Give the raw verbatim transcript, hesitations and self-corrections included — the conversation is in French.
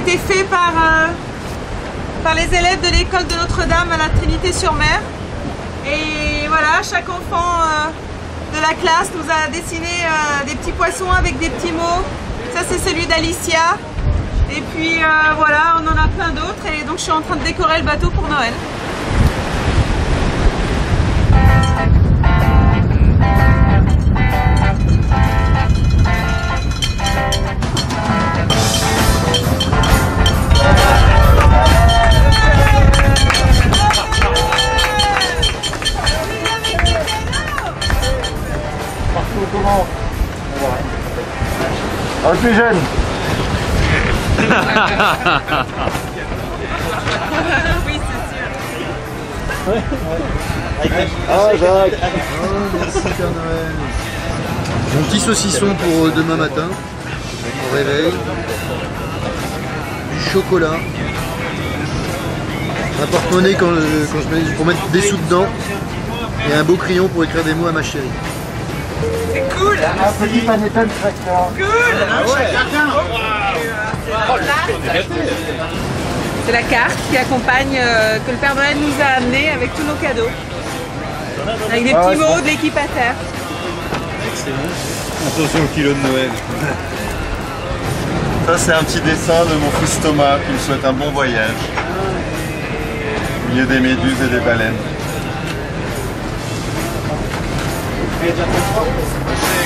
été fait par, euh, par les élèves de l'école de Notre-Dame à la Trinité-sur-Mer. Et voilà, chaque enfant euh, de la classe nous a dessiné euh, des petits poissons avec des petits mots. Ça c'est celui d'Alicia. Et puis euh, voilà, on en a plein d'autres et donc je suis en train de décorer le bateau pour Noël. Comment? Ah, le plus jeune. Oui, c'est sûr. Ah, Jacques. Oh, merci Père Noël. J'ai un petit saucisson pour demain matin, au réveil. Du chocolat. Un porte-monnaie quand, quand je mets, pour mettre des sous dedans. Et un beau crayon pour écrire des mots à ma chérie. C'est cool. Un petit panettone tracteur. Cool. C'est la carte qui accompagne, euh, que le Père Noël nous a amené avec tous nos cadeaux. Avec des petits mots de l'équipe à terre. Excellent. Attention au kilo de Noël. Ça c'est un petit dessin de mon fils Thomas qui me souhaite un bon voyage. Au milieu des méduses et des baleines.